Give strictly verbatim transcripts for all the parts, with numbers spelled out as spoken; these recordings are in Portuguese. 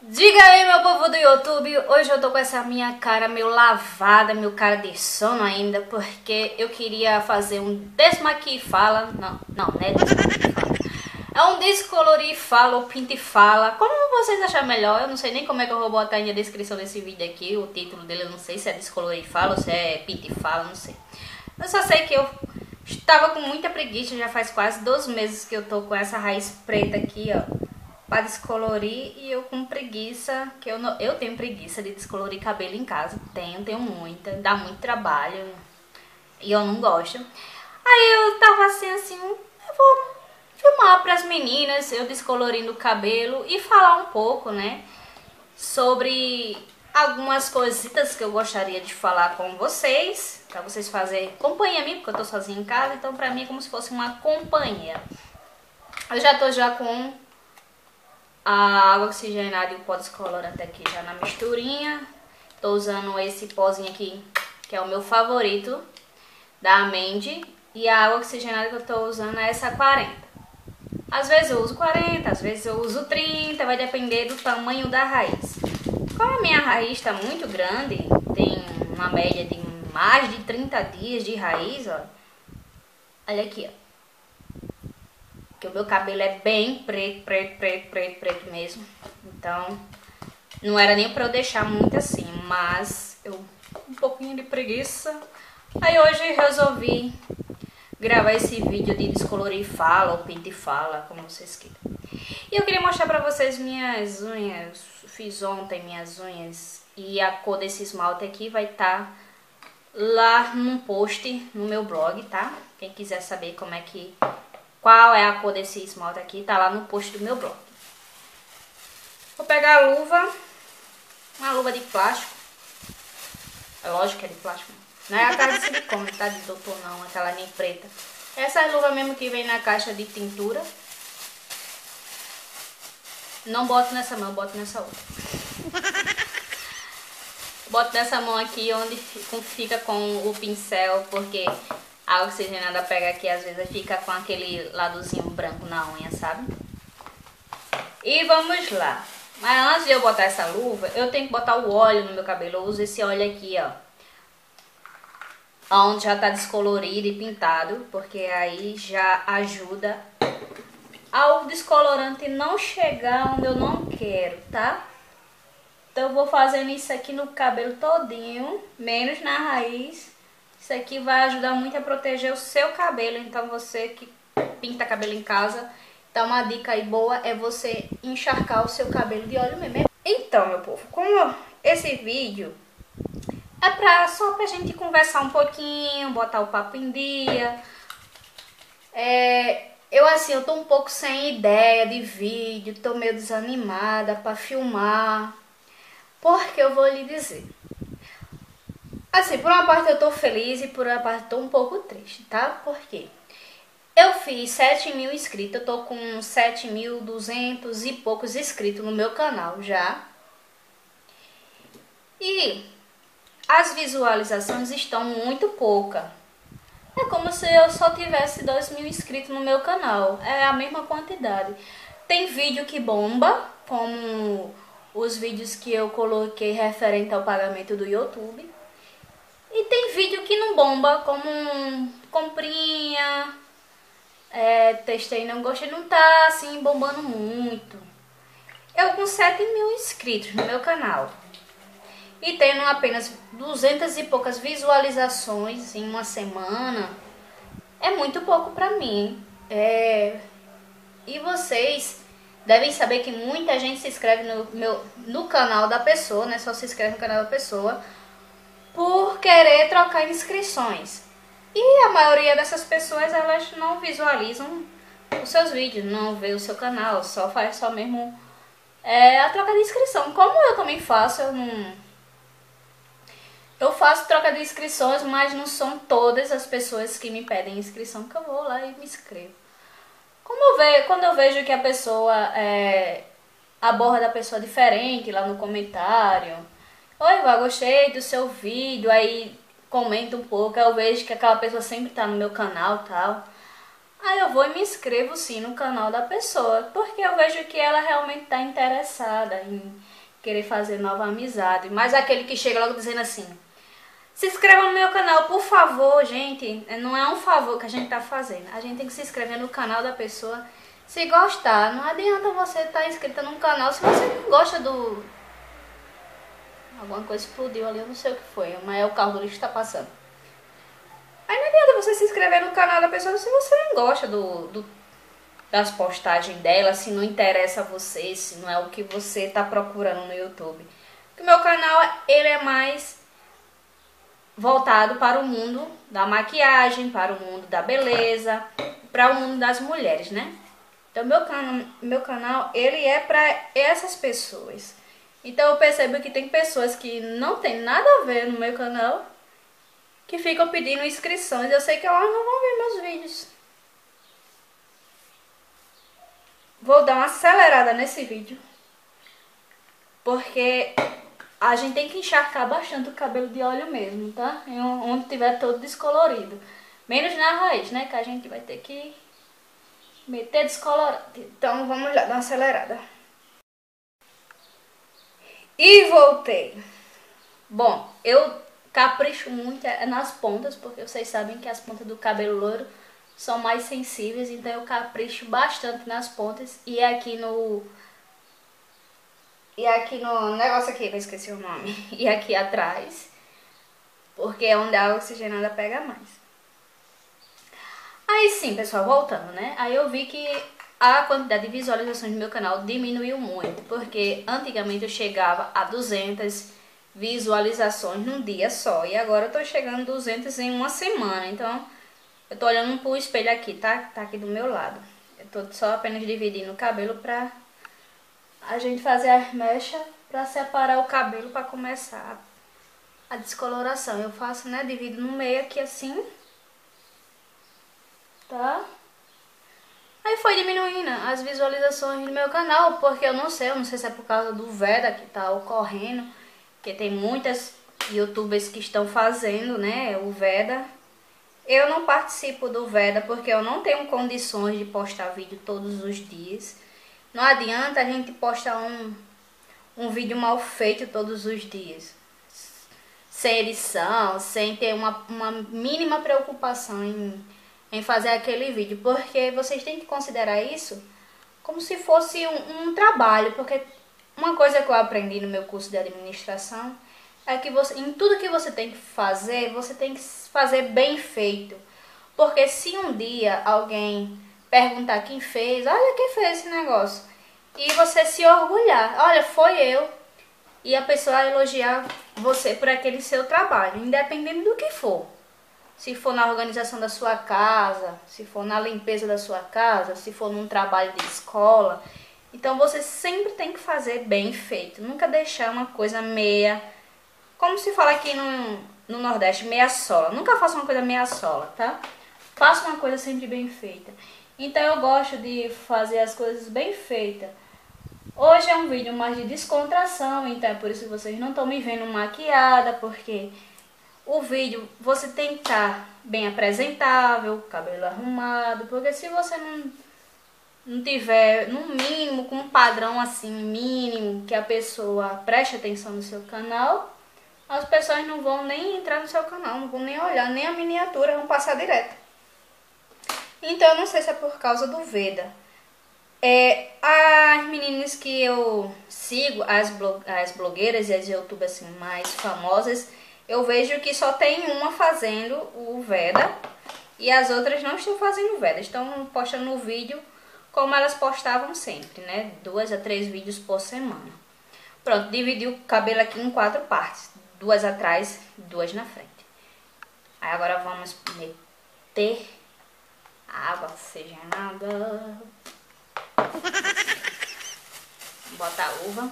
Diga aí, meu povo do YouTube, hoje eu tô com essa minha cara meio lavada, meu cara de sono ainda, porque eu queria fazer um desmaqui e fala, não, não, não é desmaqui e fala, é um descolorir e fala ou pinta e fala, como vocês acharem melhor. Eu não sei nem como é que eu vou botar aí na descrição desse vídeo aqui, o título dele eu não sei se é descolorir e fala ou se é pinta e fala, não sei. Eu só sei que eu estava com muita preguiça, já faz quase dois meses que eu tô com essa raiz preta aqui, ó, para descolorir, e eu com preguiça, que eu, não, eu tenho preguiça de descolorir cabelo em casa, tenho, tenho muita, dá muito trabalho, e eu não gosto. Aí eu tava assim, assim, eu vou filmar para as meninas, eu descolorindo o cabelo e falar um pouco, né, sobre algumas coisitas que eu gostaria de falar com vocês, para vocês fazerem companhia a mim, porque eu tô sozinha em casa, então pra mim é como se fosse uma companhia. Eu já tô já com a água oxigenada e o pó descolorante aqui já na misturinha. Tô usando esse pozinho aqui, que é o meu favorito, da Amende. E a água oxigenada que eu tô usando é essa quarenta. Às vezes eu uso quarenta, às vezes eu uso trinta, vai depender do tamanho da raiz. Como a minha raiz tá muito grande, tem uma média de mais de trinta dias de raiz, ó. Olha aqui, ó. Que o meu cabelo é bem preto, preto, preto, preto, preto mesmo. Então, não era nem pra eu deixar muito assim, mas eu um pouquinho de preguiça. Aí hoje resolvi gravar esse vídeo de descolorir e fala, ou pinta e fala, como vocês queiram. E eu queria mostrar pra vocês minhas unhas. Fiz ontem minhas unhas e a cor desse esmalte aqui vai estar lá num post no meu blog, tá? Quem quiser saber como é que... qual é a cor desse esmalte aqui, tá lá no post do meu blog. Vou pegar a luva, uma luva de plástico. É lógico que é de plástico. Não é aquela de silicone, tá? De doutor não, aquela nem preta. Essa luva mesmo que vem na caixa de tintura. Não boto nessa mão, boto nessa outra. Boto nessa mão aqui onde fica com o pincel, porque a oxigenada pega aqui, às vezes fica com aquele ladozinho branco na unha, sabe? E vamos lá. Mas antes de eu botar essa luva, eu tenho que botar o óleo no meu cabelo. Eu uso esse óleo aqui, ó, onde já tá descolorido e pintado, porque aí já ajuda ao descolorante não chegar onde eu não quero, tá? Então eu vou fazendo isso aqui no cabelo todinho, menos na raiz. Isso aqui vai ajudar muito a proteger o seu cabelo. Então você que pinta cabelo em casa, então uma dica aí boa é você encharcar o seu cabelo de óleo mesmo. Então, meu povo, como esse vídeo é pra, só pra gente conversar um pouquinho, botar o papo em dia. É, eu assim, eu tô um pouco sem ideia de vídeo, tô meio desanimada pra filmar. Porque eu vou lhe dizer... assim, por uma parte eu tô feliz e por uma parte eu tô um pouco triste, tá? Por quê? Eu fiz sete mil inscritos, eu tô com sete mil e duzentos e poucos inscritos no meu canal já. E as visualizações estão muito poucas. É como se eu só tivesse dois mil inscritos no meu canal, é a mesma quantidade. Tem vídeo que bomba, como os vídeos que eu coloquei referente ao pagamento do YouTube. E tem vídeo que não bomba, como um comprinha, é, testei e não gostei, não tá assim bombando muito. Eu com sete mil inscritos no meu canal e tendo apenas duzentas e poucas visualizações em uma semana, é muito pouco pra mim. É... E vocês devem saber que muita gente se inscreve no, meu, no canal da pessoa, né? Só se inscreve no canal da pessoa por querer trocar inscrições. E a maioria dessas pessoas, elas não visualizam os seus vídeos, não vê o seu canal, só faz só mesmo é, a troca de inscrição. Como eu também faço, eu não... Eu faço troca de inscrições, mas não são todas as pessoas que me pedem inscrição que eu vou lá e me inscrevo. Como eu vejo, quando eu vejo que a pessoa é, aborda a pessoa diferente lá no comentário... oi, Vá, gostei do seu vídeo, aí comenta um pouco, aí eu vejo que aquela pessoa sempre tá no meu canal e tal. aí eu vou e me inscrevo sim no canal da pessoa, porque eu vejo que ela realmente está interessada em querer fazer nova amizade. Mas aquele que chega logo dizendo assim: se inscreva no meu canal, por favor, gente. Não é um favor que a gente tá fazendo. A gente tem que se inscrever no canal da pessoa. Se gostar, não adianta você estar inscrita num canal se você não gosta do... Alguma coisa explodiu ali, eu não sei o que foi, mas é o carro do lixo que tá passando. Aí não adianta você se inscrever no canal da pessoa se você não gosta do, do, das postagens dela, se não interessa a você, se não é o que você tá procurando no YouTube. Porque o meu canal, ele é mais voltado para o mundo da maquiagem, para o mundo da beleza, para o mundo das mulheres, né? Então, meu, can meu canal, ele é para essas pessoas. Então, eu percebo que tem pessoas que não tem nada a ver no meu canal, que ficam pedindo inscrições. Eu sei que elas não vão ver meus vídeos. Vou dar uma acelerada nesse vídeo, porque a gente tem que encharcar bastante o cabelo de óleo mesmo, tá? Onde tiver todo descolorido. Menos na raiz, né? Que a gente vai ter que meter descolorado. Então vamos lá, dar uma acelerada. E voltei. Bom, eu capricho muito nas pontas, porque vocês sabem que as pontas do cabelo loiro são mais sensíveis. Então eu capricho bastante nas pontas. E aqui no... E aqui no negócio aqui, que eu esqueci o nome. E aqui atrás, porque é onde a água oxigenada pega mais. Aí sim, pessoal, voltando, né? Aí eu vi que a quantidade de visualizações do meu canal diminuiu muito. Porque antigamente eu chegava a duzentas visualizações num dia só. E agora eu tô chegando a duzentas em uma semana. Então, eu tô olhando pro espelho aqui, tá? Tá aqui do meu lado. Eu tô só apenas dividindo o cabelo pra a gente fazer as mechas pra separar o cabelo pra começar a descoloração. Eu faço, né? Divido no meio aqui assim. Tá? Aí foi diminuindo as visualizações do meu canal, porque eu não sei, eu não sei se é por causa do Veda que tá ocorrendo, que tem muitas youtubers que estão fazendo, né, o Veda. Eu não participo do Veda porque eu não tenho condições de postar vídeo todos os dias. Não adianta a gente postar um, um vídeo mal feito todos os dias, sem edição, sem ter uma, uma mínima preocupação em, em fazer aquele vídeo, porque vocês têm que considerar isso como se fosse um, um trabalho, porque uma coisa que eu aprendi no meu curso de administração é que você, em tudo que você tem que fazer, você tem que fazer bem feito, porque se um dia alguém perguntar quem fez, olha quem fez esse negócio, e você se orgulhar, olha, foi eu, e a pessoa elogiar você por aquele seu trabalho, independente do que for. Se for na organização da sua casa, se for na limpeza da sua casa, se for num trabalho de escola. Então você sempre tem que fazer bem feito, nunca deixar uma coisa meia, como se fala aqui no, no Nordeste, meia sola. Nunca faça uma coisa meia sola, tá? Faça uma coisa sempre bem feita. Então eu gosto de fazer as coisas bem feitas. Hoje é um vídeo mais de descontração, então é por isso que vocês não estão me vendo maquiada, porque o vídeo você tem que estar bem apresentável, cabelo arrumado, porque se você não, não tiver, no mínimo, com um padrão assim, mínimo, que a pessoa preste atenção no seu canal, as pessoas não vão nem entrar no seu canal, não vão nem olhar, nem a miniatura, vão passar direto. Então eu não sei se é por causa do Veda. É, as meninas que eu sigo, as, blog, as blogueiras e as youtubers assim, mais famosas, eu vejo que só tem uma fazendo o Veda e as outras não estão fazendo o Veda. Estão postando o vídeo como elas postavam sempre, né? Duas a três vídeos por semana. Pronto, dividi o cabelo aqui em quatro partes. Duas atrás, duas na frente. Aí agora vamos meter a água oxigenada. Botar a uva.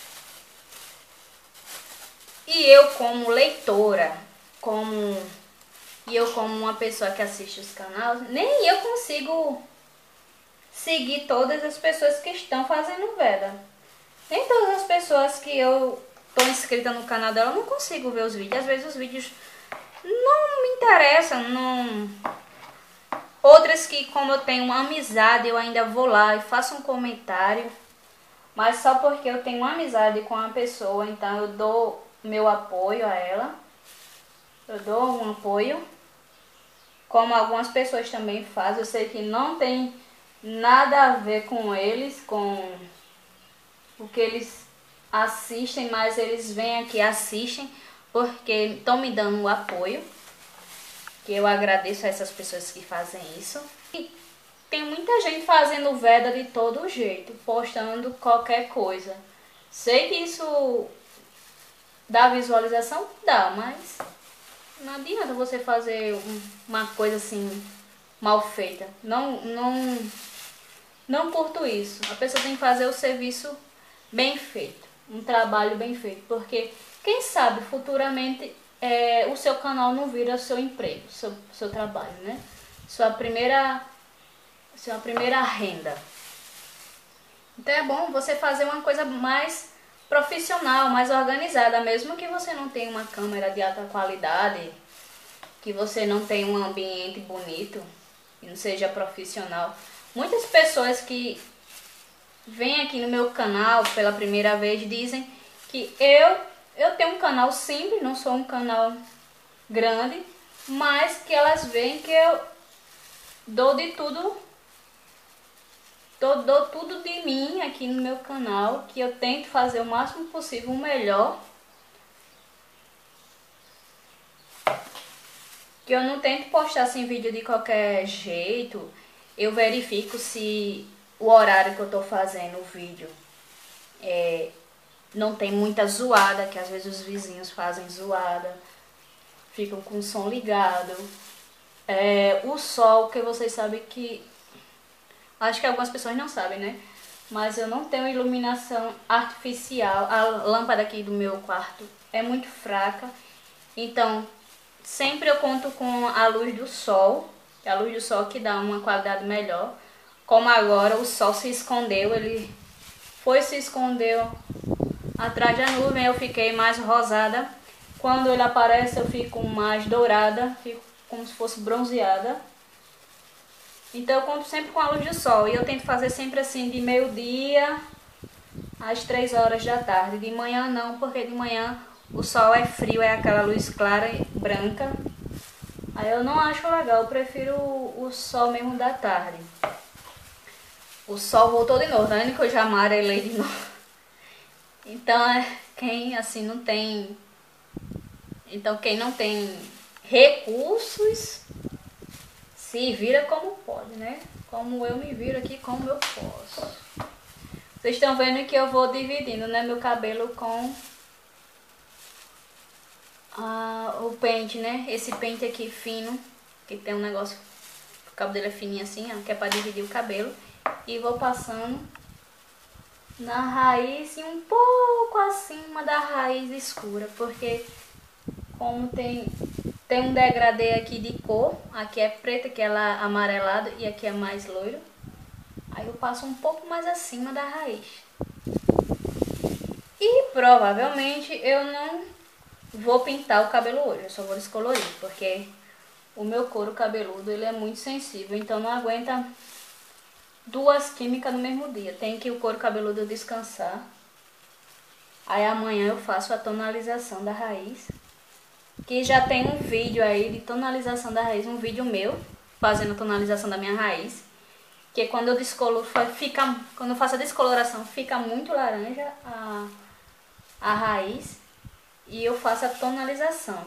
E eu como leitora, como e eu como uma pessoa que assiste os canais, nem eu consigo seguir todas as pessoas que estão fazendo Veda. Nem todas as pessoas que eu tô inscrita no canal dela, eu não consigo ver os vídeos. Às vezes os vídeos não me interessam, não... Outras que, como eu tenho uma amizade, eu ainda vou lá e faço um comentário. Mas só porque eu tenho uma amizade com a pessoa, então eu dou meu apoio a ela. Eu dou um apoio. Como algumas pessoas também fazem. Eu sei que não tem nada a ver com eles, com o que eles assistem, mas eles vêm aqui e assistem porque estão me dando um apoio. Que eu agradeço a essas pessoas que fazem isso. E tem muita gente fazendo veda de todo jeito, postando qualquer coisa. Sei que isso dá visualização? Dá, mas não adianta você fazer uma coisa assim mal feita. Não, não, não curto isso. A pessoa tem que fazer o serviço bem feito, um trabalho bem feito, porque quem sabe futuramente é, o seu canal não vira seu emprego, seu, seu trabalho, né? Sua primeira, sua primeira renda. Então é bom você fazer uma coisa mais profissional, mais organizada, mesmo que você não tenha uma câmera de alta qualidade, que você não tenha um ambiente bonito e não seja profissional. Muitas pessoas que vêm aqui no meu canal pela primeira vez dizem que eu, eu tenho um canal simples, não sou um canal grande, mas que elas veem que eu dou de tudo, dou, dou tudo de mim aqui no meu canal, que eu tento fazer o máximo possível, o melhor. Que eu não tento postar assim vídeo de qualquer jeito. Eu verifico se o horário que eu tô fazendo o vídeo é, não tem muita zoada, que às vezes os vizinhos fazem zoada, ficam com o som ligado. É, o sol, que vocês sabem que... Acho que algumas pessoas não sabem, né? Mas eu não tenho iluminação artificial. A lâmpada aqui do meu quarto é muito fraca. Então, sempre eu conto com a luz do sol. A luz do sol que dá uma qualidade melhor. Como agora o sol se escondeu, ele foi se escondeu atrás da nuvem, eu fiquei mais rosada. Quando ele aparece eu fico mais dourada, fico como se fosse bronzeada. Então eu conto sempre com a luz do sol. E eu tento fazer sempre assim de meio-dia às três horas da tarde. De manhã não, porque de manhã o sol é frio, é aquela luz clara e branca. Aí eu não acho legal, eu prefiro o, o sol mesmo da tarde. O sol voltou de novo, tá vendo que eu já amarelei de novo? Então, é, quem assim não tem... Então, quem não tem recursos, se vira como pode, né? Como eu me viro aqui, como eu posso. Vocês estão vendo que eu vou dividindo, né, meu cabelo com ah, o pente, né? Esse pente aqui fino, que tem um negócio, o cabo dele é fininho assim, ó, que é pra dividir o cabelo. E vou passando na raiz e um pouco acima da raiz escura, porque como tem, tem um degradê aqui de cor, aqui é preta, aqui é amarelado e aqui é mais loiro. Aí eu passo um pouco mais acima da raiz. E provavelmente eu não vou pintar o cabelo hoje, eu só vou descolorir, porque o meu couro cabeludo ele é muito sensível, então não aguenta duas químicas no mesmo dia. Tem que o couro cabeludo descansar. Aí amanhã eu faço a tonalização da raiz. Que já tem um vídeo aí de tonalização da raiz. Um vídeo meu fazendo a tonalização da minha raiz. Que quando eu descoloro, fica, quando eu faço a descoloração, fica muito laranja a, a raiz. E eu faço a tonalização.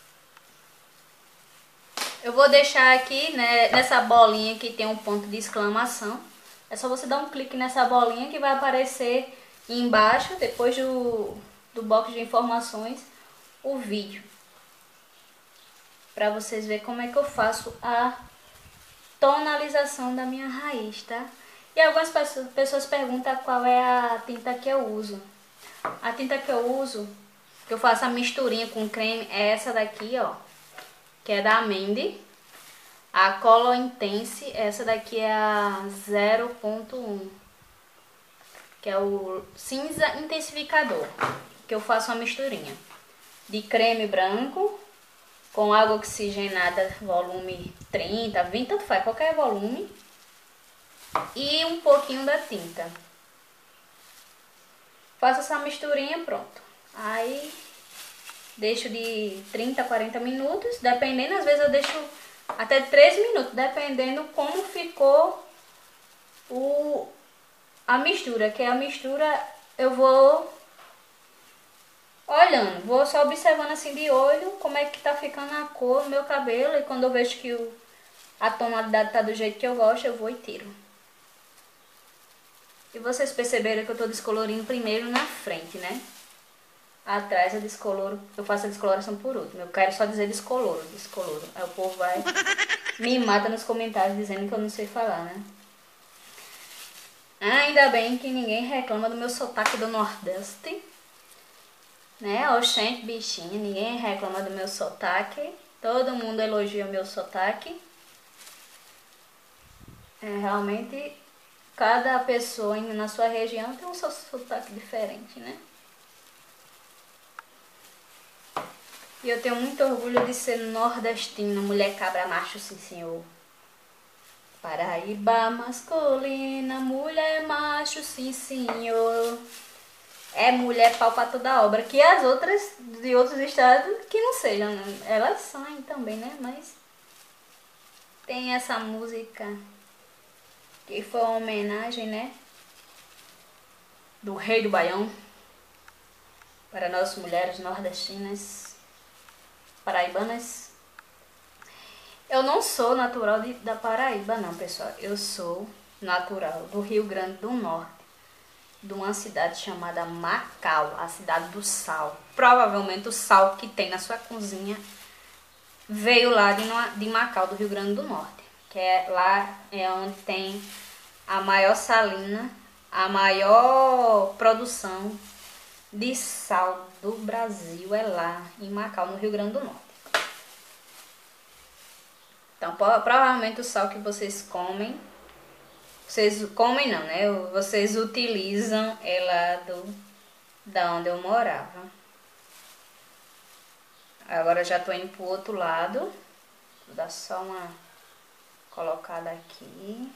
Eu vou deixar aqui, né, nessa bolinha que tem um ponto de exclamação. É só você dar um clique nessa bolinha que vai aparecer embaixo, depois do, do box de informações, o vídeo. Pra vocês verem como é que eu faço a tonalização da minha raiz, tá? E algumas pessoas, pessoas perguntam qual é a tinta que eu uso. A tinta que eu uso, que eu faço a misturinha com creme, é essa daqui, ó. Que é da Mandy. A Color Intense, essa daqui é a zero ponto um, que é o cinza intensificador, que eu faço uma misturinha de creme branco com água oxigenada, volume trinta, vinte, tanto faz, qualquer volume. E um pouquinho da tinta. Faço essa misturinha, pronto. Aí deixo de trinta a quarenta minutos, dependendo, às vezes eu deixo até três minutos, dependendo como ficou o, a mistura. Que a mistura eu vou olhando, vou só observando assim de olho como é que tá ficando a cor do meu cabelo. E quando eu vejo que o, a tonalidade tá do jeito que eu gosto, eu vou e tiro. E vocês perceberam que eu tô descolorindo primeiro na frente, né? Atrás eu descoloro, eu faço a descoloração por último. Eu quero só dizer descoloro, descoloro. Aí o povo vai me mata nos comentários dizendo que eu não sei falar, né? Ainda bem que ninguém reclama do meu sotaque do Nordeste. Né? Oxente, bichinha, ninguém reclama do meu sotaque. Todo mundo elogia o meu sotaque. É, realmente, cada pessoa na sua região tem um seu sotaque diferente, né? E eu tenho muito orgulho de ser nordestina, mulher cabra macho, sim senhor. Paraíba masculina, mulher macho, sim senhor. É mulher pau pra toda obra. Que as outras de outros estados que não sejam, elas saem também, né? Mas tem essa música que foi uma homenagem, né? Do rei do Baião para nós mulheres nordestinas, paraibanas. Eu não sou natural de, da Paraíba, não, pessoal. Eu sou natural do Rio Grande do Norte, de uma cidade chamada Macau, a cidade do sal. Provavelmente o sal que tem na sua cozinha veio lá de, de Macau, do Rio Grande do Norte, que é lá é onde tem a maior salina, a maior produção de sal do Brasil é lá em Macau, no Rio Grande do Norte. Então, provavelmente o sal que vocês comem, vocês comem não, né? Vocês utilizam é lá do, da onde eu morava. Agora eu já tô indo pro outro lado. Vou dar só uma colocada aqui.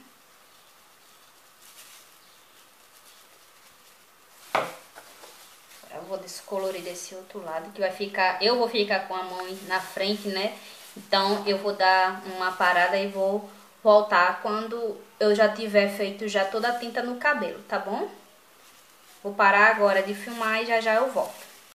Agora eu vou descolorir desse outro lado, que vai ficar, eu vou ficar com a mão na frente, né? Então eu vou dar uma parada e vou voltar quando eu já tiver feito já toda a tinta no cabelo, tá bom? Vou parar agora de filmar e já já eu volto.